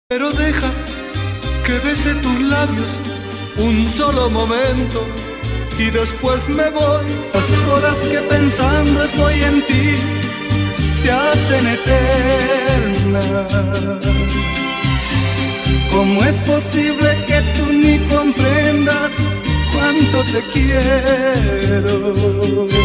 Pero deja que bese tus labios un solo momento y después me voy. Las horas que pensando estoy en ti se hacen eternas. ¿Cómo es posible que tú ni comprendas cuánto te quiero?